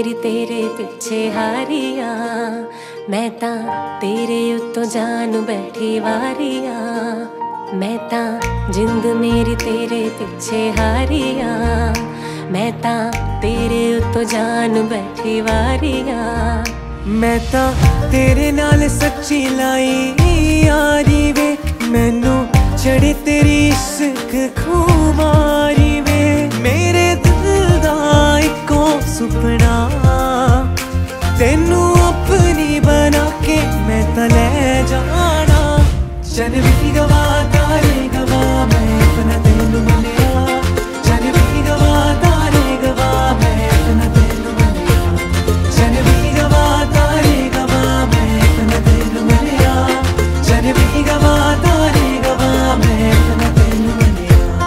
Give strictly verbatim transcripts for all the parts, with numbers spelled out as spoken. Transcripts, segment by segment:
मेरी तेरे पिछे हारिया, मैं तां तेरे उत्तों जान बैठी वारिया। मैं तां जिंद मेरी तेरे पिछे हारिया, मैं तां तेरे उत्तों जान बैठी वारिया। मैं तां तेरे नाल सच्ची लाई यारी वे, मैनू चढ़े तेरी इश्क खुमारी वे। मेरे दिल दा इको सुपना तेनू अपनी बना के मैं तां ले जाना। चल भी गवा तारे गवा मैं अपना तेनू मनिया, चल भी गवा तारे गवा मैं अपना तेनू मनिया, चल भी गवा तारे गवा मैं अपना तेनू मनिया, चल भी गवा तारे गवा मैं अपना तेनू मनिया।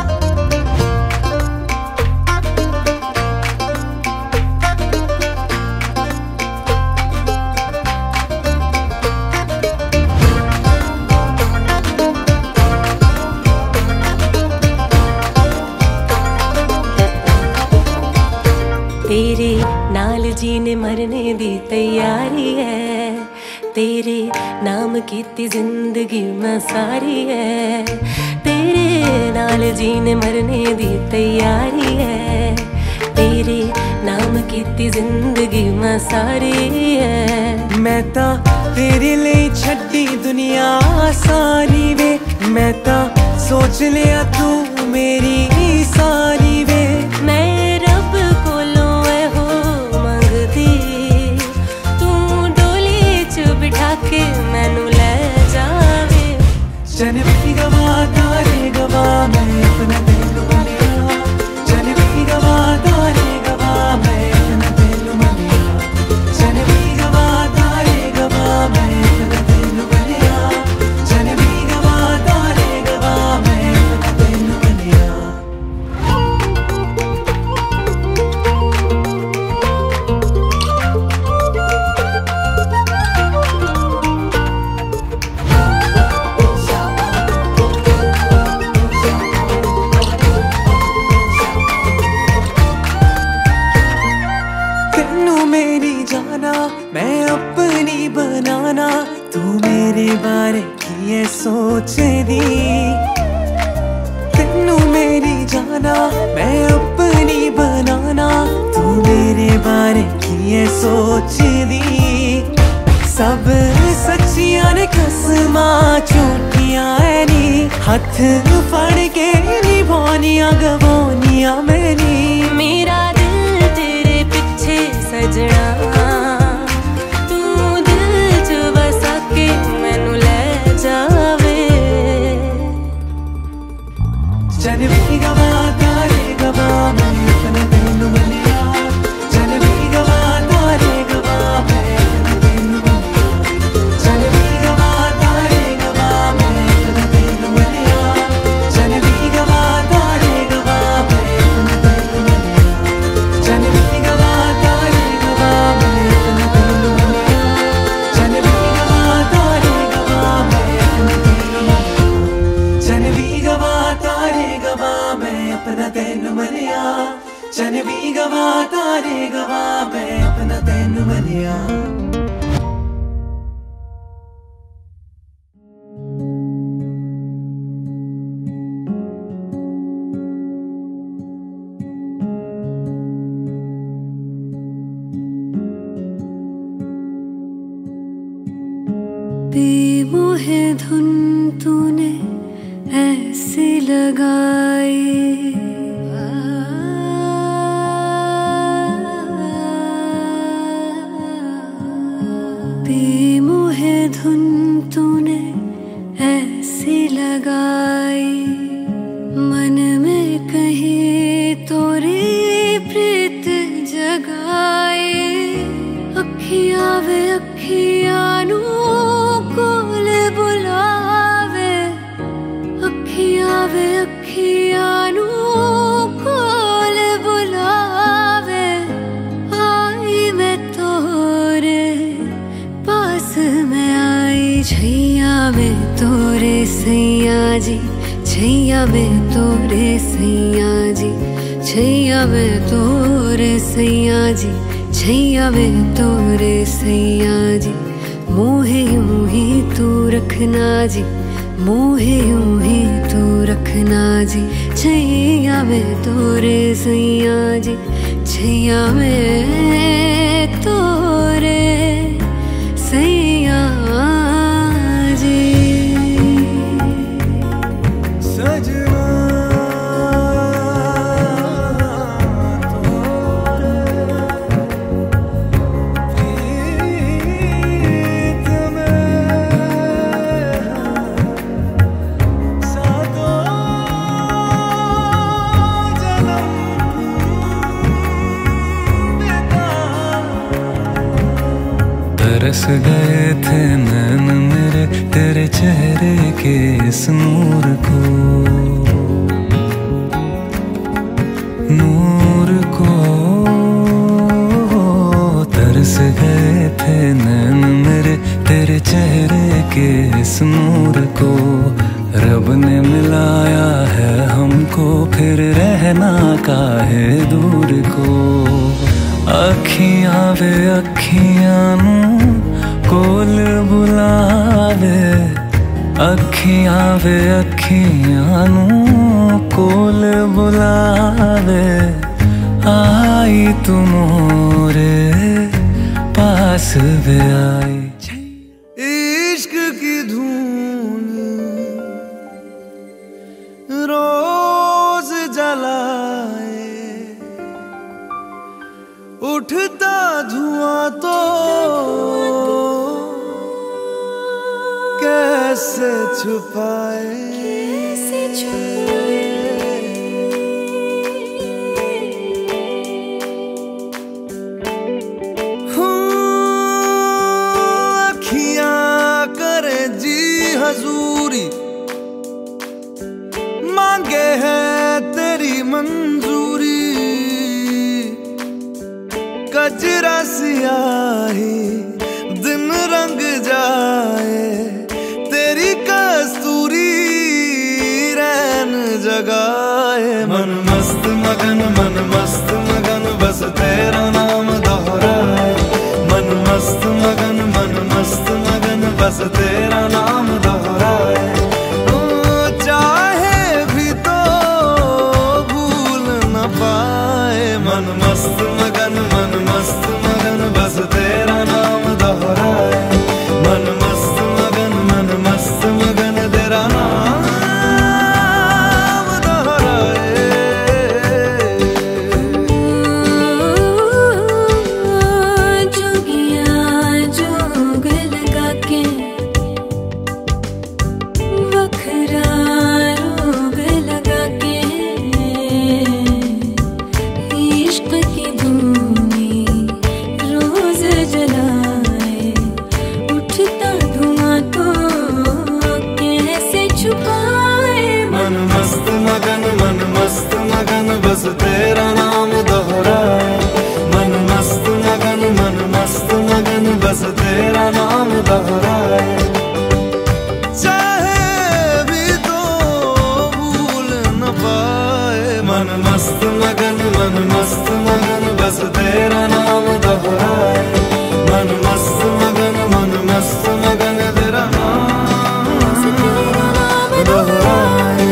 तेरे नाल जीने मरने दी तैयारी है, तेरे नाम कीती जिंदगी मैं सारी है। तेरे नाल जीने मरने दी तैयारी है, तेरे नाम कीती जिंदगी मैं सारी है। मैं तां तेरे लिए छड्डी दुनिया सारी वे, मैं तां सोच लिया तू मेरी सारी वे। मैं रब कोलों हो मंगदी, तू डोली च बिठा के मैनू ले जावे। चल भी गवा तारे गवा मैं अपना तेनू मनिया, चल भी गवा तारे गवा मैं अपना तेनू मनिया, चल भी गवा तारे गवा मैं अपना तेनू मनिया, चल भी गवा तारे गवा मैं अपना तेनू मनिया। मेरी जाना मैं अपनी बनाना, तू मेरे बारे की है सोचे दी। तेनू मेरी जाना मैं अपनी बनाना, तू मेरे बारे की है सोचे दी। सब सच्चियां ने कसमां झूठियां है नी, हथ फड़ के निभानियां गवानियां मैनी। मेरा दिल तेरे पिछे सजना, तू दिल च बसा के मैनू ले जावे। चल भी गवा तारे गवा मैं अपना तेनू मनिया, चल भी गवा तारे गवा मैं अपना तेनू मनिया, चल भी गवा तारे गवा मैं अपना तेनू मनिया, चल भी गवा तारे गवा मैं अपना तेनू मनिया, चल भी गवा तारे गवा मैं अपना तेनू मनिया, चल भी गवा तारे गवा मैं अपना तेनू मनिया, चल भी गवा तारे गवा मैं अपना तेनू मनिया, चल भी गवा तारे गवा मैं अपना तेनू मनिया। बेमोहे धुन तूने ऐसी लगाई, बेमोहे धुन तूने ऐसी लगाई, मन में कहीं तोरी प्रीत जगाई। अखियां वे अखियां नू कोल बुलावे, अखियां वे अखियां नू कोल बुलावे। आई मैं तोरे पास मैं आई, छैया में तोरे सैया जी, छैया में तोरे सैया जी, छैया में तोरे सैया जी, छैया वे तोरे सैया जी, मोहे यूं ही तू रखना जी, मोहे यूं ही तू रखना जी। छैया वे तोरे सैया जी, छैया वे तोरे सैया जी। सजना तरस गए थे नैन मेरे तेरे चेहरे के इस नूर को, नूर को। तरस गए थे नैन मेरे तेरे चेहरे के इस नूर को। रब ने मिलाया है हमको, फिर रहना काहे दूर को। अखियां वे अखियां नू कोल बुलावे, अखियां वे अखियां नू कोल बुलावे। आई तू मोरे पास वे आई। इश्क की धून रोज जलाए, उठता धुआं तो कैसे छुपाए, कैसे छुपाए। अखियां करे जी हजूरी, मांगे है तेरी मंजूरी। कजरा सियाही दिन रंग जाए, तेरी कस्तूरी रैन जगाए। मन मस्त मगन मन मस्त मगन बस तेरा नाम दोहराए। मन मस्त मगन मन मस्त मगन बस तेरा नाम दोहराए। चाहे भी तो भूल न पाए। मन मस्त मगन मन मस्त मगन बस तेरा नाम दोहराए। मन मस्त मगन मन मस्त मगन तेरा नाम दोहराए। जोगिया जोग लगा के वखरा रोग लगा के, इश्क की धूनी रोज जलाए, उठता धुआं तो कैसे छुपाए। मन मस्त मगन मन मस्त मगन बस तेरा नाम दोहराए। मन मस्त मगन मन मस्त मगन बस तेरा नाम दोहराए। चाहे भी तो भूल न पाए। मन मस्त मगन मन मस्त मगन बस तेरा नाम दोहराए। मन मस्त मगन मन मस्त मगन तेरा नाम दोहराए।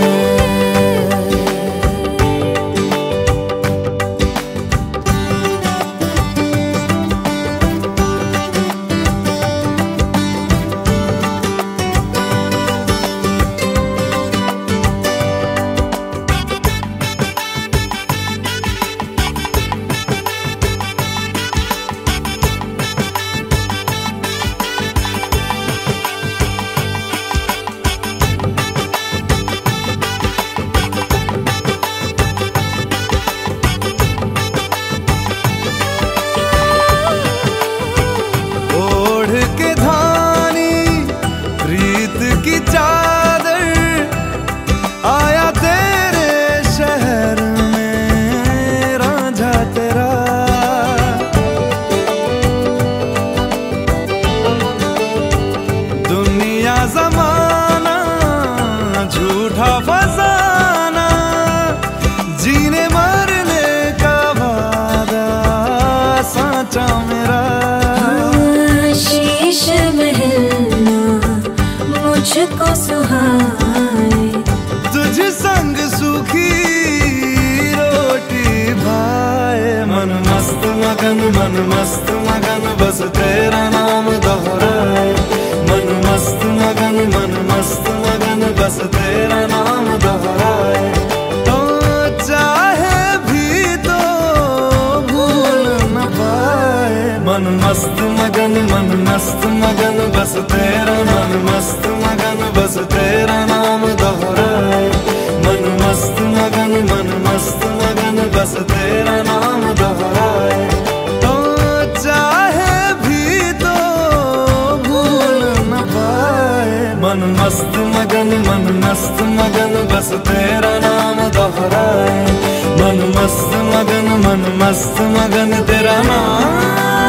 बस तेरा नाम दोहराए। मन मस्त मगन मन मस्त मगन बस तेरा नाम दोहराए। तो चाहे भी तो भूल न पाए। मन मस्त मगन मन मस्त मगन बस तेरा मन मस्त मगन बस तेरा नाम दोहराए। मन मस्त मगन मन मस्त मगन बस तेरा नाम दोहराए। तो चाहे भी तो भूल न पाए। मन मस्त मगन मन मस्त मगन बस तेरा नाम दोहराए। मन मस्त मगन मन मस्त मगन तेरा नाम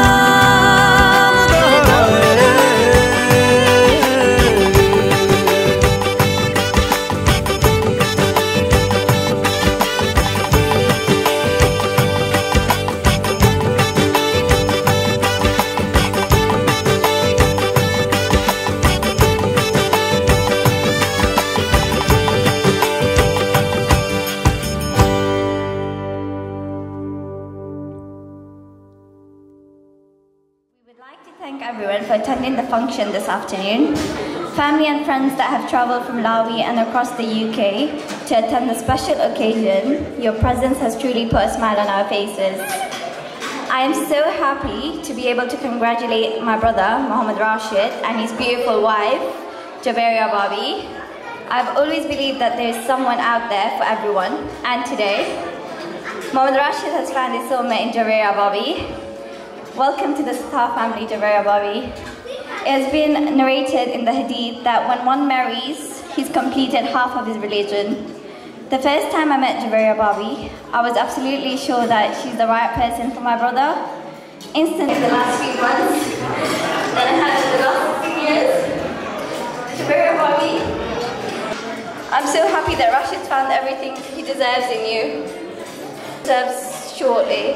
everyone for attending the function this afternoon. Family and friends that have travelled from Lawi and across the U K to attend the special occasion, your presence has truly put a smile on our faces. I am so happy to be able to congratulate my brother, Mohammed Rashid, and his beautiful wife, Javeria Bobby. I've always believed that there is someone out there for everyone, and today, Mohammed Rashid has found his soulmate in Javeria Bobby. Welcome to the Star family, Javeria Bobby. It has been narrated in the Hadith that when one marries, he's completed half of his religion. The first time I met Javeria Bobby, I was absolutely sure that she's the right person for my brother. Instantly, the last few months, then I had the last six years. Javeria Bobby, I'm so happy that Rashid found everything he deserves in you. Deserves shortly.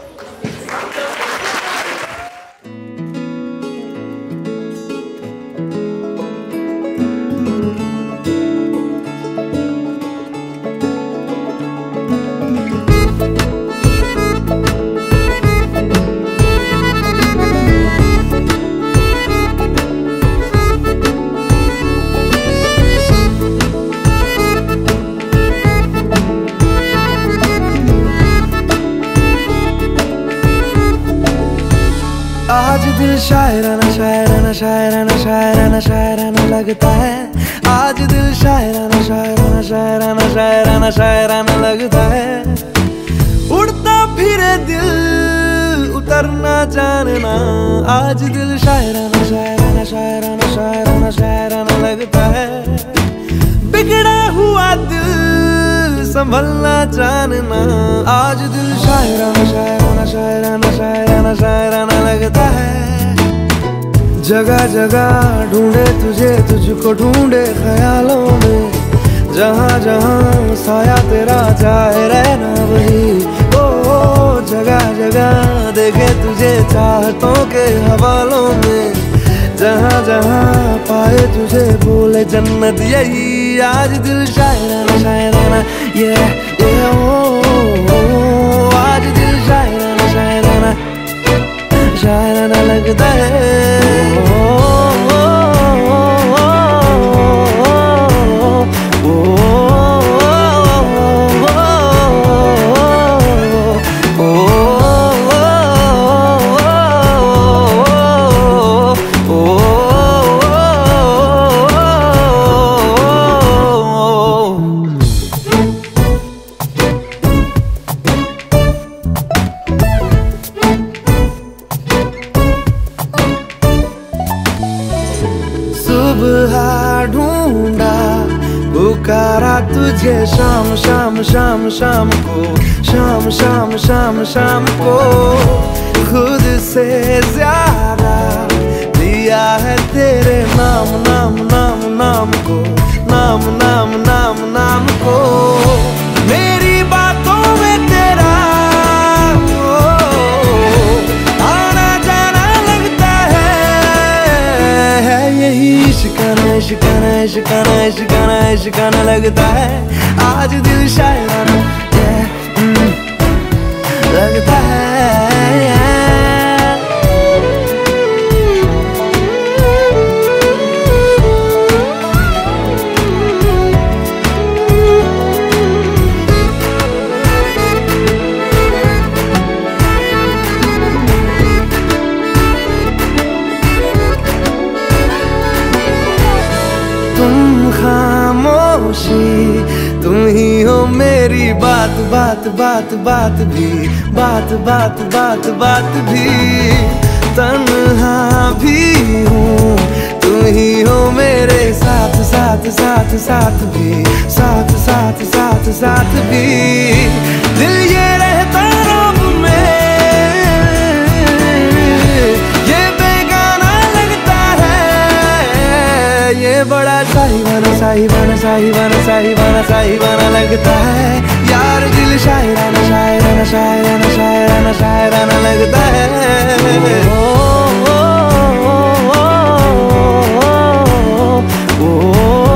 आज दिल शायराना शायराना शायराना शायराना शायराना लगता है। आज दिल शायराना शायराना शायराना शायराना शायराना लगता है। उड़ता फिरे दिल उतरना जानना। आज दिल शायराना शायराना शायराना शायराना शायराना लगता है। बिगड़ा हुआ दिल संभलना जानना। आज दिल शायराना शायराना शायराना शायराना शायराना लगता है। जगह जगह ढूंढे तुझे तुझको ढूंढे ख्यालों में। जहाँ जहाँ साया तेरा जाए रहना वही। ओ, ओ जगह जगह देखे तुझे चाहतों के हवालों में। जहाँ जहाँ पाए तुझे बोले जन्नत यही। आज दिल शायराना शायराना ये ये ओ, ओ, ओ आज दिल शायराना शायराना शायराना लगता है। ओ, ओ, ओ, ओ, ओ, तुझे शाम शाम शाम शाम को शाम शाम शाम शाम को खुद से ज्यादा दिया है तेरे नाम नाम नाम नाम को नाम नाम नाम नाम को। मेरी बातों में तेरा ओ, आना जाना लगता है। है यही इश्काना इश्काना इश्काना इश्काना इश्काना लगता है। आज दिल शायराना लगता है। बात बात बात भी, बात बात बात बात भी। तन्हा भी हूँ, तू ही हो मेरे साथ साथ साथ साथ भी, साथ साथ साथ साथ भी। दिल ये रहता रब में, ये बेगाना लगता है। ये बड़ा साहिवाना साहिवाना साहिवाना साहिवाना साहिवाना लगता है यार। दिल शायराना शायराना शायराना शायराना शायराना लगता है। ओ, ओ, ओ, ओ, ओ, ओ,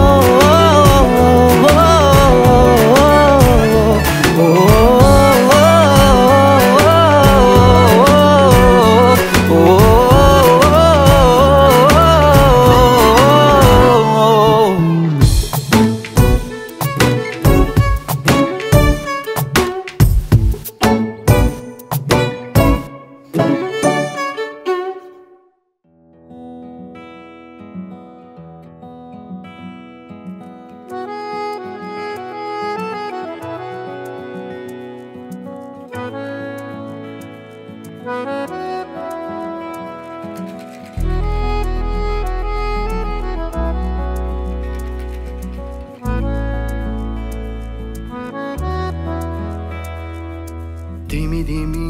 धीमी धीमी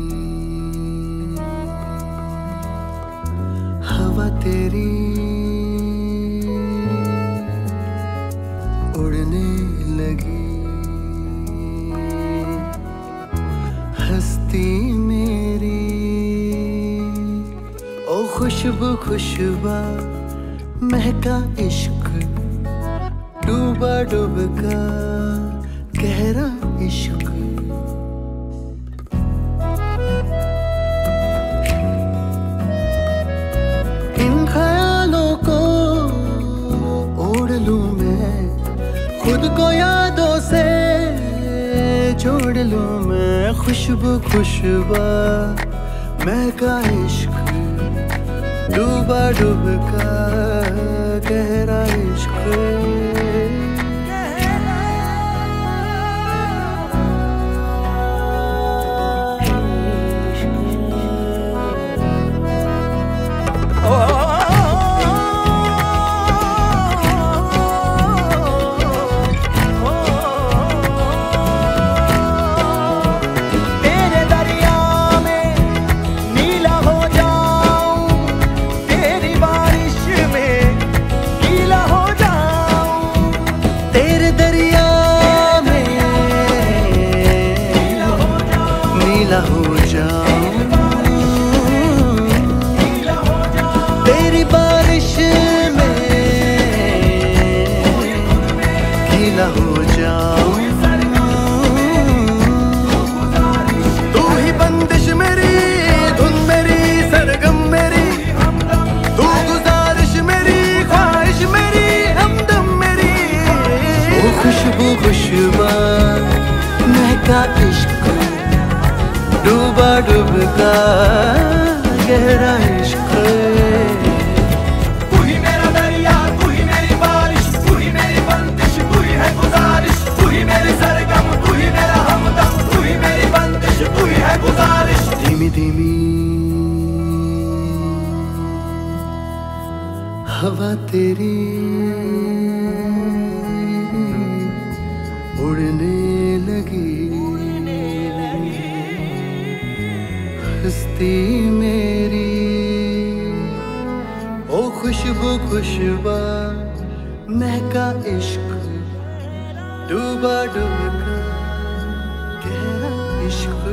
हवा तेरी उड़ने लगी, हस्ती मेरी ओ खुशबू खुशबा महका इश्क, डूबा डूबका गहरा इश्क। खुद को यादों से जोड़ लूं मैं, खुशबू खुशबा महका इश्क, डूबा डूबका गहरा इश्क। तेरी बारिश में गीला हो जाऊं, तू ही बंदिश मेरी, धुन मेरी, सरगम मेरी, तू गुजारिश मेरी, ख्वाहिश मेरी, हमदम मेरी। वो खुशबू खुशबा महका इश्क, डूबा डूबका गहरा इश्क। तू ही मेरा दरिया, तू ही मेरी बारिश, तू ही मेरी बंदिश, तू ही है गुजारिश, तू ही मेरी सरगम, तू ही मेरा हमदम, तू ही मेरी बंदिश, तू ही है गुजारिश। धीमी धीमी हवा तेरी उड़ने लगी, हस्ती मेरी ओ खुशबू खुशबा महका इश्क, डूबा डूबका गहरा इश्क।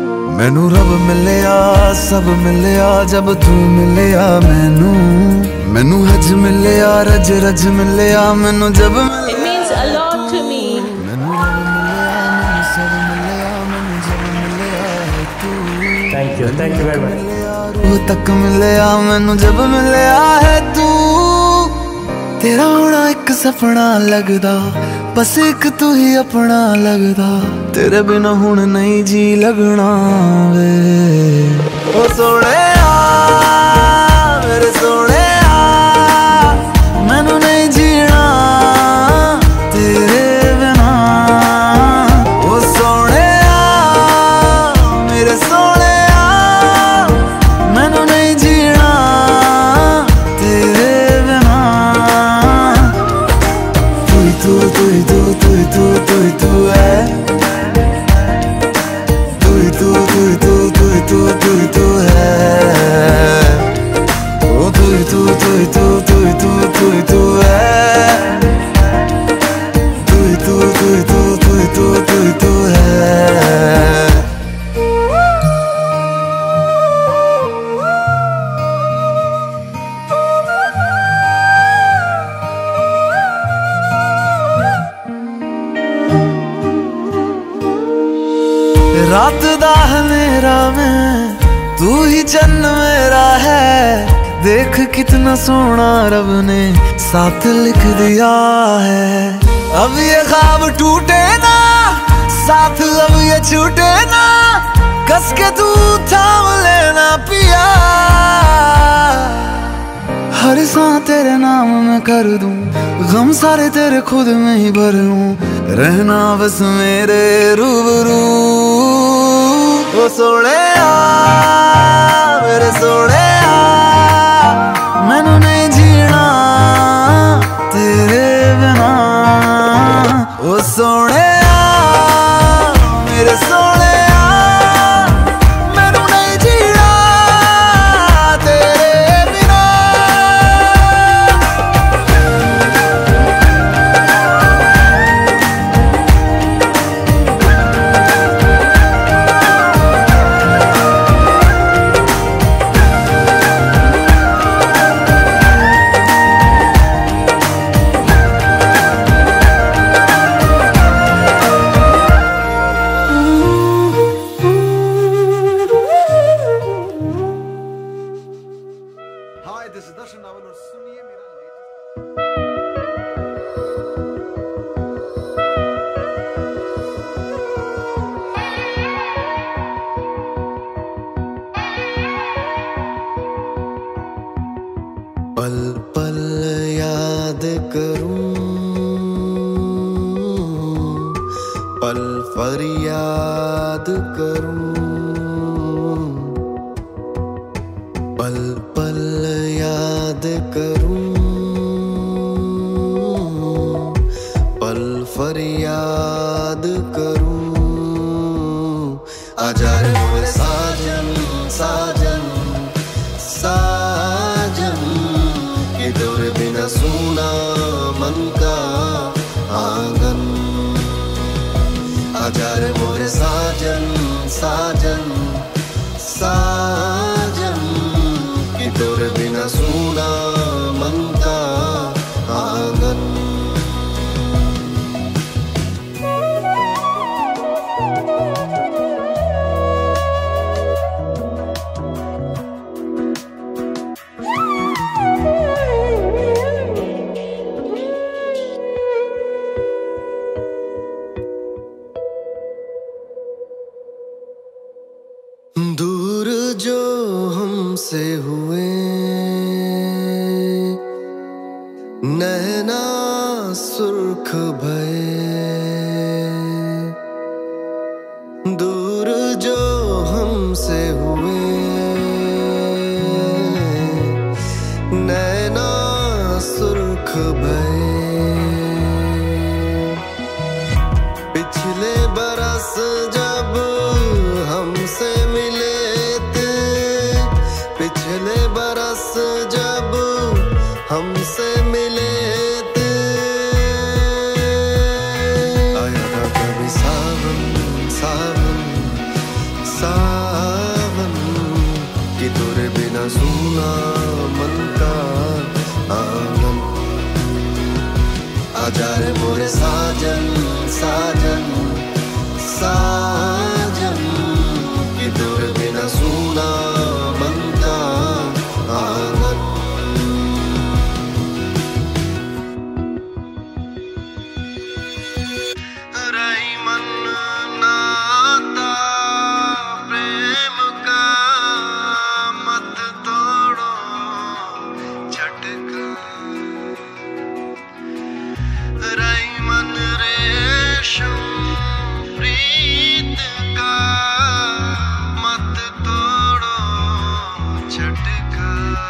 मैनू रब मिलिया, सब मिलिया जब तू मिलिया मैनू। मैनू हज मिलिया रज रज मिलिया मैनू जब It means a lot to me. मैनू रब मिलिया मैनू सब मिलिया मैनू जब मिलिया तू thank you thank you very much मिलिया रूह तक मिलिया मैनू जब मिलिया है तू तेरा होना एक सपना लगदा बस एक तू ही अपना लगदा तेरे बिना हुण नहीं जी लगना वे ओ सोने मेरे सोने मैनू नहीं जीना तेरे बिना ओ सोने मेरे सोने मैनू नहीं जीना तेरे बिना तू ही तू तू ही तू तू ही तू तू ही तू है तू ही तू तू ही तू तू ही तू तू ही तू है ओ तू ही तू तू ही तू तू ही तू तू ही तू है तू ही तू तू ही तू तू ही तू तू ही तू है रात दा हनेरा में तू ही चन्न मेरा है देख कितना सोना रब ने साथ लिख दिया है अब ये ख्वाब टूटे ना साथ अब ये छूटे ना कस के तू थाम लेना पिया हर सांस तेरे नाम में कर दूं गम सारे तेरे खुद में ही भर लूं रहना बस मेरे रूबरू ओ सोने मेरे सोने मैनू नहीं जीना तेरे बिना ओ सोने मेरे सोने मैनू नहीं जीना तेरे बिना Hi, this is Darshan Nawal और सुनिए मेरा पल पल याद करूं पल फरियाद करूं पल पल याद करूं पल फरियाद करूं आजा रे मेरे साजन साजन साजन कि तेरे बिना सुना मन का आंगन आजा रे मोरे साजन साजन साजन कि तेरे बिना सुना मन का आंगन दूर जो हमसे हुए नैना सुर्ख भये दूर जो हमसे हुए नैना सुर्ख भये पिछले बरस जब हमसे मिले थे पिछले बरस जब हमसे मिले थे आया था कभी सावन सावन सावन कि तेरे बिना सुना मन का आजा रे मोरे साजन साजन साजन कि तेरे बिना सूना बनता आंगन। रही मन नाता प्रेम का मत तोड़ो झटका। रही मन रेशम प्रीत का मत तोड़ो झटका।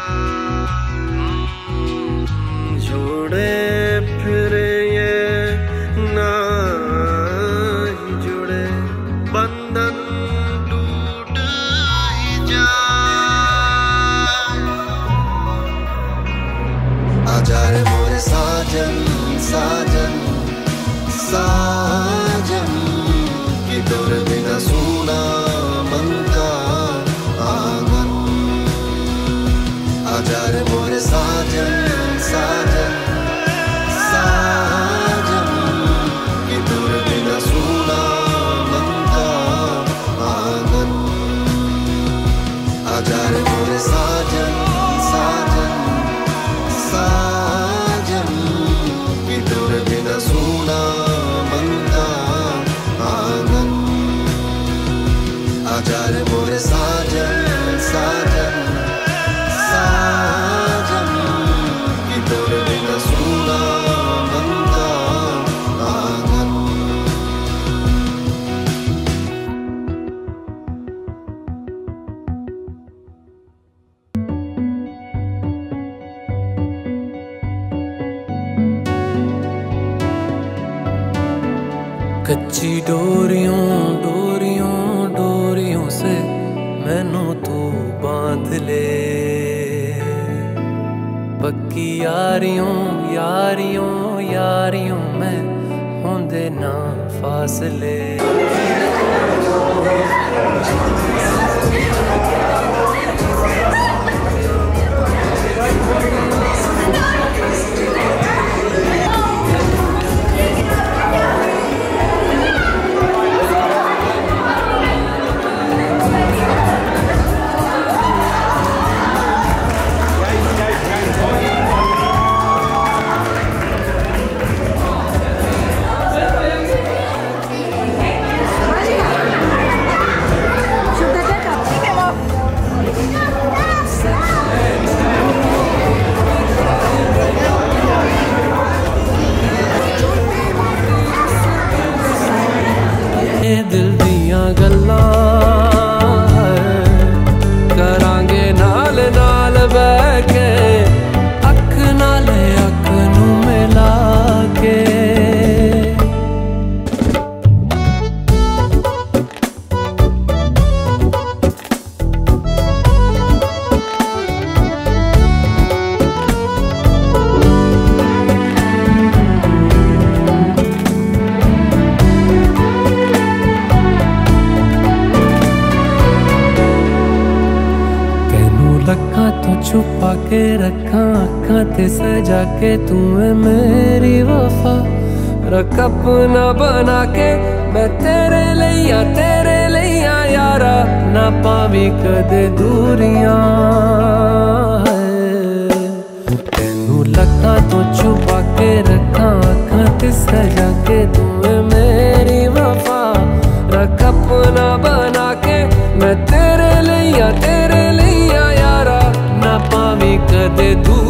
जोड़े फिर ये ना ही जुड़े बंधन टूट ही जाए। आजा रे मोरे साजन साजन साजन कि तेरे बिना सूना बनता आंगन। आजा रे मोरे साजन साजन साजन कि तेरे बिना सूना बनता आंगन। आजा रे मोरे साजन साजन साजन कि तेरे बिना सूना बनता आंगन। आजा रे मोरे साजन साजन साजन कि तेरे बिना सूना बनता आंगन। कच्ची डोरियों डोरियों डोरियों से मैनू तू बांध ले। पक्की यारियों यारियों यारियों में होंदे ना फासले। दिल दियां गल्लां करांगे नाल नाल बैठ के अख नाल अख नू मिला के। लखा तो छुपा के रखा अखा ते सजा के तू है मेरी वफा। रख अपना बना के मैं तेरे लिया तेरे लिया यारा ना पावी कदे दूरियां। तेनू लखा तो छुपा के रखा अखा ते सजा के तू है मेरी वफा। रख अपना बना के मैं तेरे लिया तेरे लिया यारा ना पावी कदे दूर।